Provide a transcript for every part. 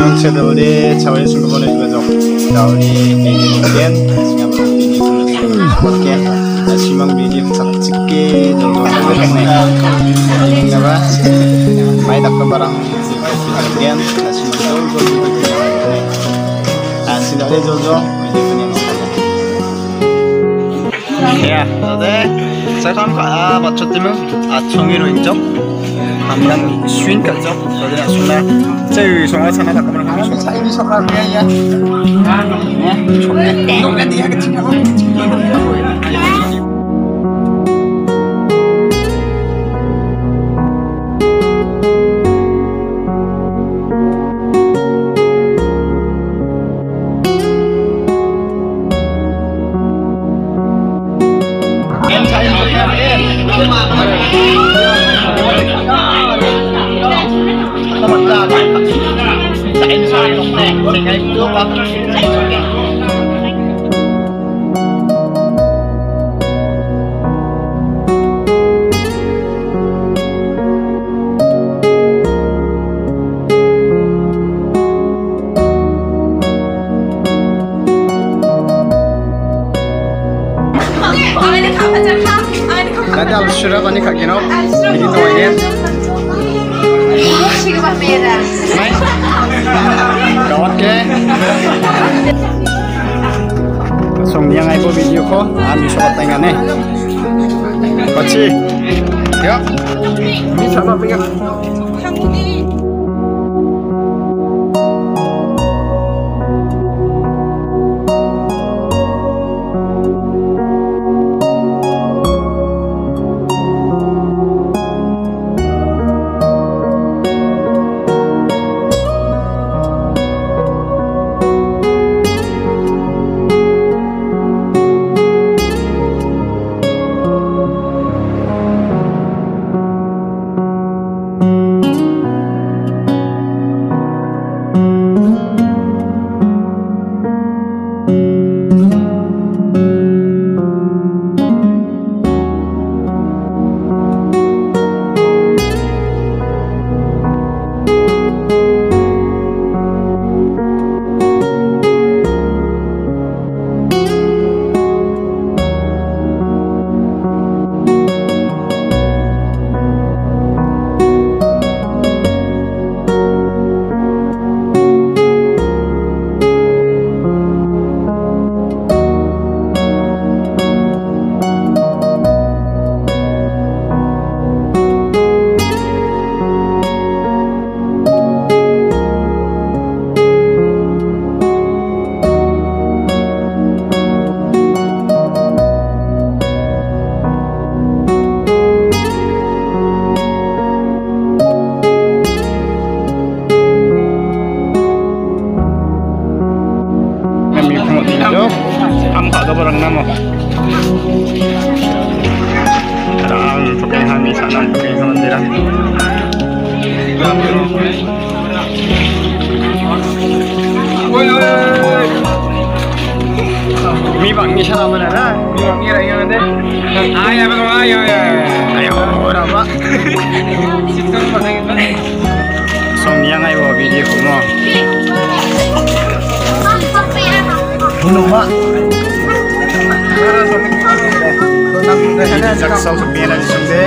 영체도 우리 자원의 순간 보내주고죠. 자 우리 비디오 겐 지금 비디오 겐 시망 비디오 sakit dulu kenapa main tak barang gen simang dulu sila ulit jojo ya jadi saya kan 맞췄지만 총이로 인정 한번 swing 갔죠. jadi langsungnya saya soalnya sana tak kemana saya ini soal ya nggak dia kecil Tadi harus sudah panik kaki no, bikin tuh aja. Siapa merah? Gawat ke? Langsung dia ngaibo video ko, bisa patengan nih. Koci, yuk. Bisa apa pegang? barang nama. Sekarang pakai kami sana pakai mandiran. Mi bang ni sana mana dah? Mi bang ni lagi mana? Ayah betul ayah. Ayo, berapa? Sistem mana kita? Somnya ngai bawa video semua. Numpak. Jaksel sembilan di sini.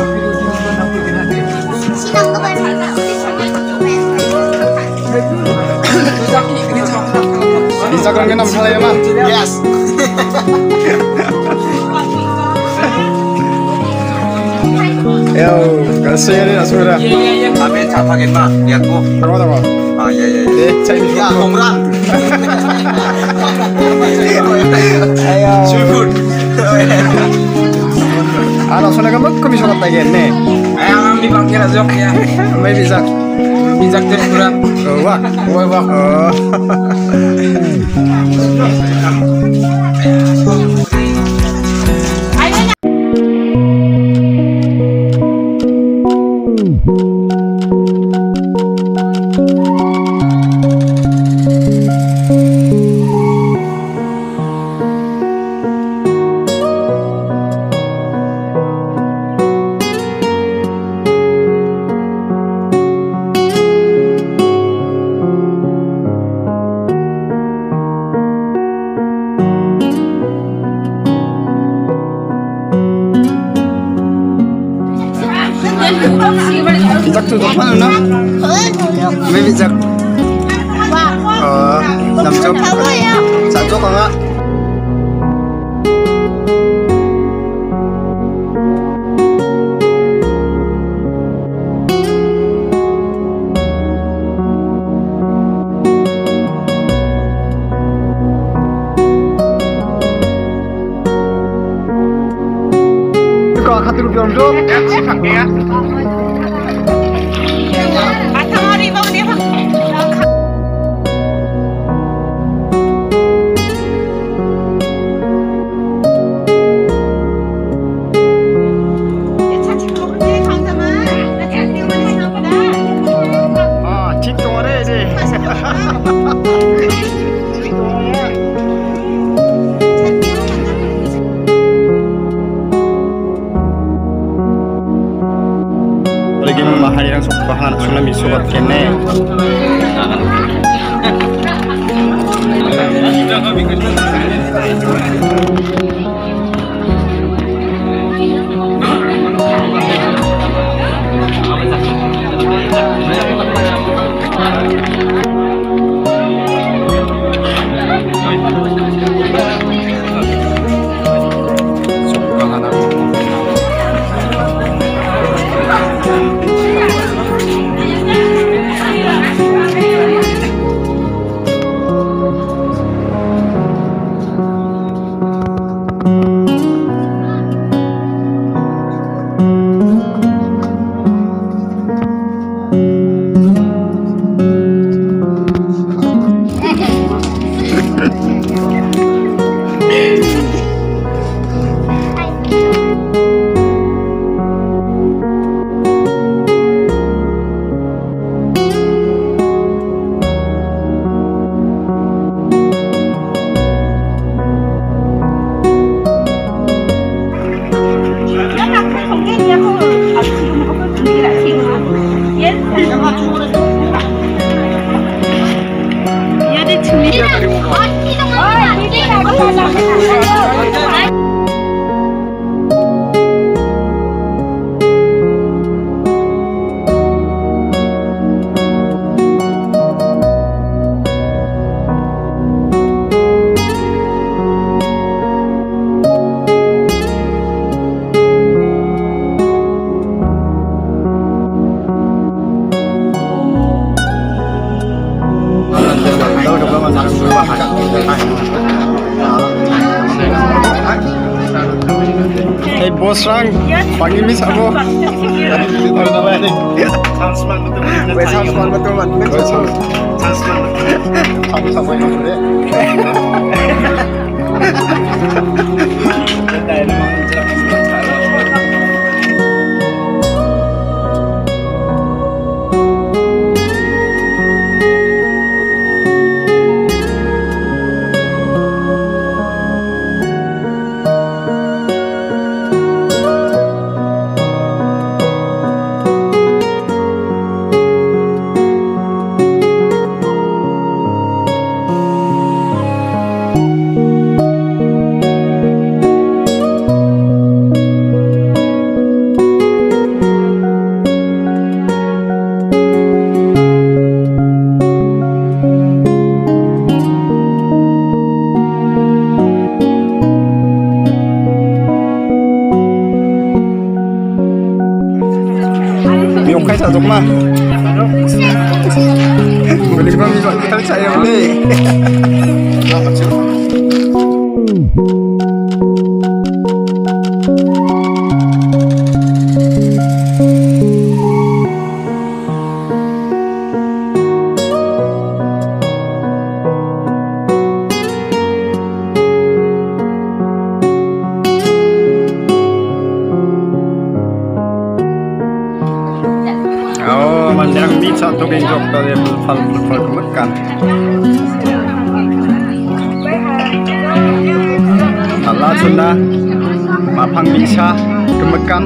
Instagramnya nama saya mah. Yes. Yo, kasih ya nih sudah. Kami capakin mah, lihat bu. Tahu. Ah iya. Saya juga ngomong. Ayo. Cukup. Langsung aja kan bisa katakan nih. Ayo ambil bangkir aja ya. Ambil bisa. Bisa terus kurang. Wah. tu tu mana na? Maybe jak. Nam chục. Satu chục không ạ? Rupiah untuk ya. Batang hari bang dia bang. Cik tu ada je. Lagi memahari yang subahan tsunami sobat kene. Hey bos rang, pagi mis aku. Transman betul mat. Kamu sampai mana deh? Yung kayak satu mah, beli bang bisa kita saya beli. Manjang di satu genjok dari fal kemekan. Allah sunnah mapang bisa kemekan.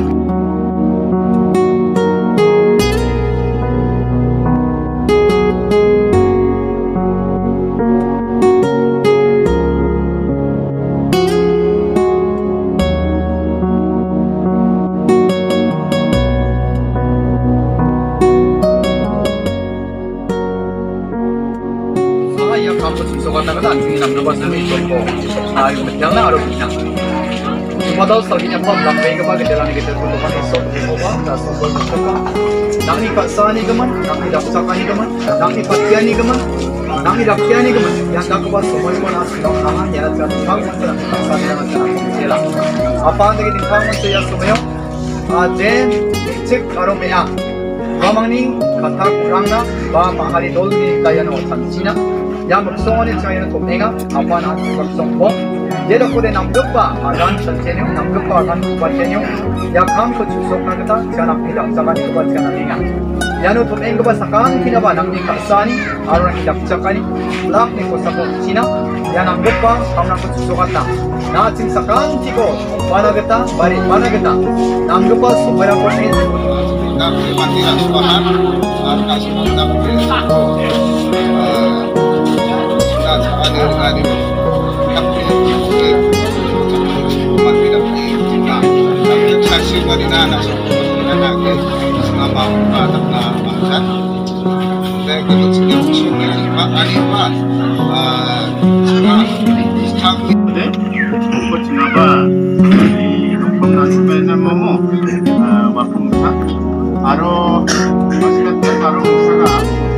kamu suka dengan anjing nam lepas itu itu ayo jangan aru kita semua tahu sekali apa lambai ke bagi jalan kita untuk pakai sok apa dan sok apa nang ni kasani keman nang ni daksakani keman nang ni patiani keman nang ni dakyani keman yang dak kepas semua itu nasi dok tangan ya dan kau macam kasani dengan cara jelas apa anda kita kau macam ya semua dan cek aromanya Ramani kata kurangna ba mahali dolni daya no tanchina ya maksongone chayana topnega apa na maksongbo jadi kode namgpa agan sanjenyo namgpa agan kubajenyo ya kam ko chusokna kata jana pila jagan ko jana ninga ya no topnega ba sakan kina ba namni kasani arona idakchakani lak ni ko sako china ya namgpa kamna ko chusokatna na ching sakan tiko banagata bari banagata namgpa sumera ko ni kami mati asuhan kasih mantap hadir hadir kami mati dapat jika kami saksi dari nana lagi selama batakna bangsa dan kita sedang sungai pak animat sekarang ini berjumpa di rumah sebenarnya momo wapungsa Aro maksudnya aro usaha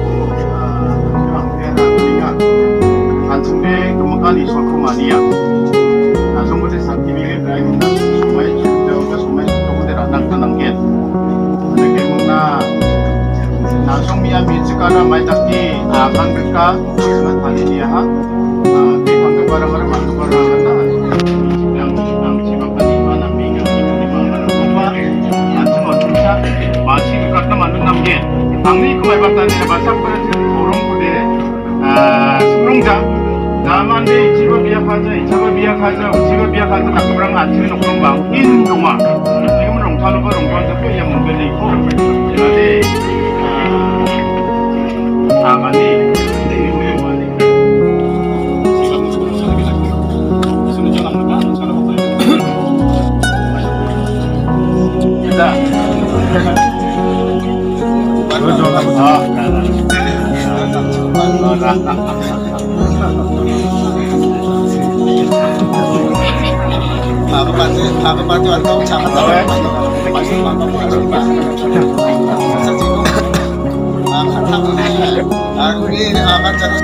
tinggal anjingnya kemudian isolasi mania langsung boleh sakit milik lain semua kemudian anak tenangnya ada kemana langsung dia bicara mai taki akan mereka sangat tadi dia di tangga barang-barang kata yang siapa di mana minggu di mana apa anjing manusia masih karena mandu namge, angni kumai batani bahasa pada orang kude, sebelum zaman deh jiwa biak aja tak kurang ngaji nongkrong bang, in rumah, ini kan rongtal apa rongtal tapi yang membeli kok, jadi apa nih, ini mulai nih, sudah jalan depan, salah apa itu, kita. Apa pati warga sangat masih mampu berjumpa. Aku ini akan terus.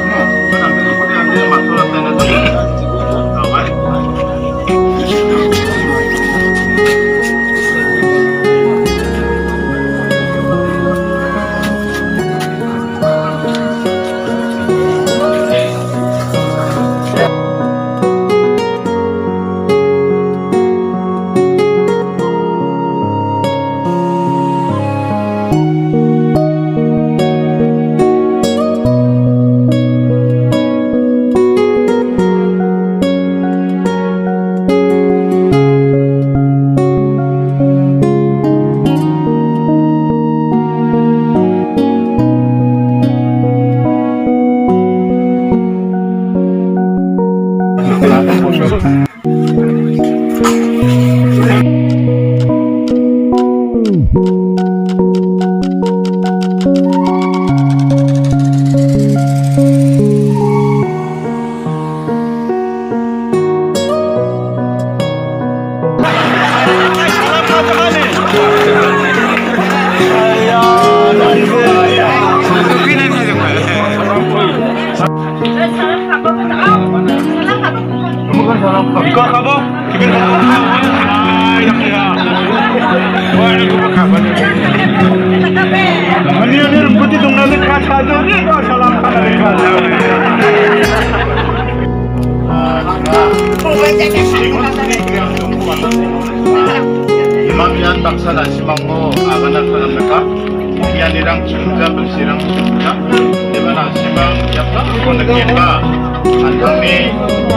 Imamian bangsa nasi manggo akan akan mereka yang dirang cinta bersirang cinta di mana simang siapa pun negara antang ni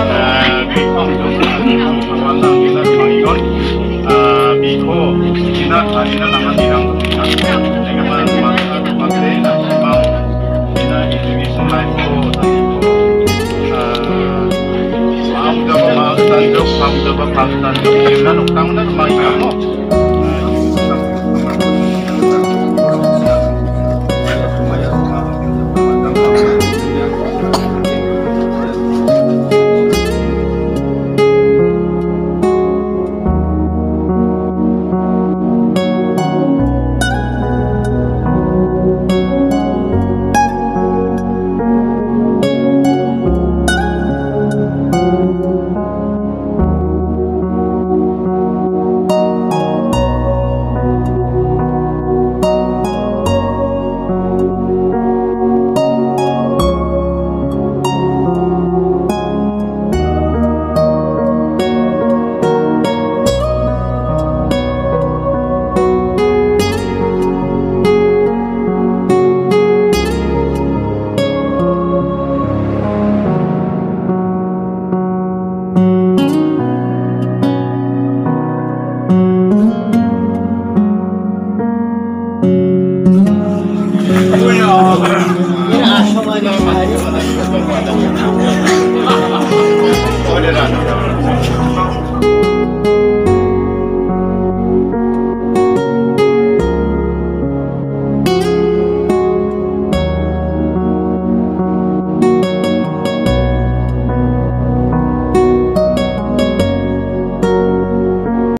bikong warna kita mengikat biko kita tadi nama dirang cinta dengan mana pakai nasi mang kita itu bisa lagi Pakistan dengan utang dan mai kamu